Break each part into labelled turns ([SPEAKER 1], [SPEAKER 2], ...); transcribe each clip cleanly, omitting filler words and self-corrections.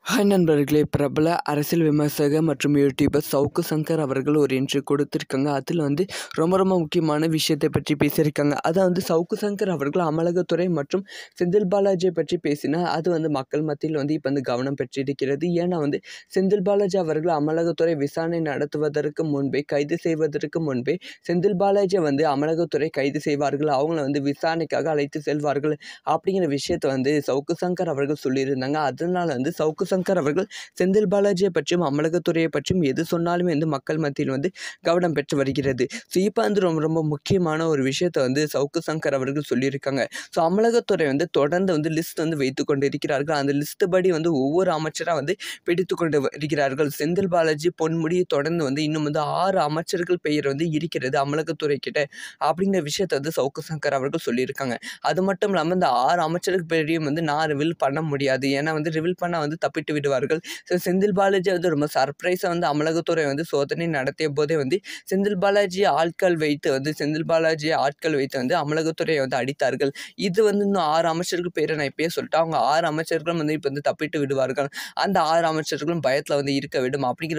[SPEAKER 1] Hi நண்பர்களே, பிரபல அரசியல் விமர்சகர் மற்றும் யூடியூபர் சவுக்கு சங்கர் அவர்கள் ஒரு இன்டர்வியூ கொடுத்துருக்காங்க. அதில் ரொம்ப ரொம்ப முக்கியமான விஷயத்தை பற்றி பேசியிருக்காங்க. அதாவது சவுக்கு சங்கர் அவர்கள் அமலாக்கத்துறை மற்றும் செந்தில் பாலாஜியை பற்றி பேசினால் அது மக்கள் மத்தியில் இப்போ கவனம் பெற்றிருக்கிறது. ஏன்னா செந்தில் பாலாஜி அவர்கள் அமலாக்கத்துறை விசாரணை நடத்துவதற்கு முன்பே, கைது செய்வதற்கு முன்பே செந்தில் பாலாஜியை அமலாக்கத்துறை கைது செய்வார்கள், அவங்கள விசாரணைக்காக அழைத்து செல்வார்கள் அப்படிங்கிற விஷயத்தை சவுக்கு சங்கர் அவர்கள் சொல்லியிருந்தாங்க. அதனால சவுக்கு சங்கர் அவர்கள் செந்தில் பாலாஜியை பற்றியும் அமலாக்கத்துறையை பற்றியும் எது சொன்னாலுமே மக்கள் மத்தியில் கவனம் பெற்று வருகிறது. ஸோ இப்போ ரொம்ப ரொம்ப முக்கியமான ஒரு விஷயத்தை சவுக்கு சங்கர் அவர்கள் சொல்லியிருக்காங்க. ஸோ அமலாக்கத்துறை தொடர்ந்து லிஸ்ட் வைத்து கொண்டு இருக்கிறார்கள். அந்த லிஸ்ட் படி ஒவ்வொரு அமைச்சராக பிடித்து கொண்டு வருகிறார்கள். செந்தில் பாலாஜி, பொன்முடி தொடர்ந்து இன்னும் 6 அமைச்சர்கள் பெயர் இருக்கிறது அமலாக்கத்துறை கிட்ட அப்படிங்கிற விஷயத்தை சவுக்கு சங்கர் அவர்கள் சொல்லியிருக்காங்க. அது மட்டும் இல்லாமல் இந்த 6 அமைச்சர்கள் பெயரையும் நான் ரிவீல் பண்ண முடியாது. ஏன்னா ரிவீல் பண்ண தப்பிட்டு விடுவார்கள். ஸோ செந்தில் பாலாஜி ரொம்ப சர்ப்ரைஸாக அமலாக்கத்துறை சோதனை நடத்திய போதே செந்தில் பாலாஜி ஆட்கள் வைத்து அமலாக்கத்துறையை அடித்தார்கள். இது இன்னும் 6 அமைச்சர்கள் பேரை நான் இப்பயே சொல்லிட்டேன். அவங்க 6 அமைச்சர்களும் இப்போ தப்பிட்டு விடுவார்கள். அந்த 6 அமைச்சர்களும் பயத்தில் இருக்க வேண்டும் அப்படிங்கிற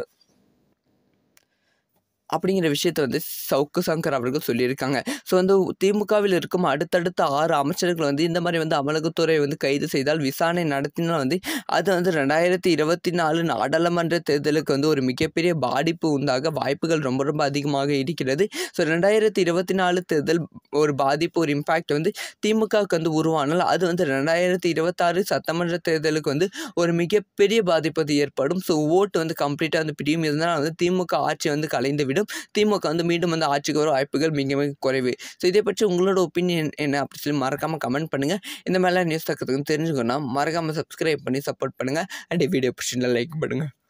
[SPEAKER 1] விஷயத்தை சவுக்கு சங்கர் அவர்கள் சொல்லியிருக்காங்க. ஸோ திமுகவில் இருக்கும் அடுத்தடுத்த 6 அமைச்சர்கள் இந்த மாதிரி அமலாக்கத்துறை கைது செய்தால், விசாரணை நடத்தினால் அது 2024 நாடாளுமன்ற தேர்தலுக்கு ஒரு மிகப்பெரிய பாதிப்பு உண்டாக வாய்ப்புகள் ரொம்ப ரொம்ப அதிகமாக இருக்கிறது. ஸோ 2024 தேர்தல் ஒரு பாதிப்பு, ஒரு இம்பேக்ட் திமுகவுக்கு உருவானால் அது 2026 சட்டமன்ற தேர்தலுக்கு ஒரு மிகப்பெரிய பாதிப்பு ஏற்படும். ஸோ ஓட்டு கம்ப்ளீட்டாக பிரியும். இதனால் திமுக ஆட்சி கலைந்துவிடும். திமுக மீண்டும் ஆட்சிக்கு வர வாய்ப்புகள் மிக மிக குறைவு. ஸோ இதை பற்றி உங்களோட ஒப்பீனியன் என்ன அப்படி சொல்லி மறக்காமல் கமெண்ட் பண்ணுங்கள். இந்த மாதிரிலாம் நியூஸ் தக்கத்துக்கு தெரிஞ்சுக்கணும்னா மறக்காமல் சப்ஸ்கிரைப் பண்ணி சப்போர்ட் பண்ணுங்கள். அண்ட் வீடியோ பிடிச்சிருந்தா லைக் பண்ணுங்கள்.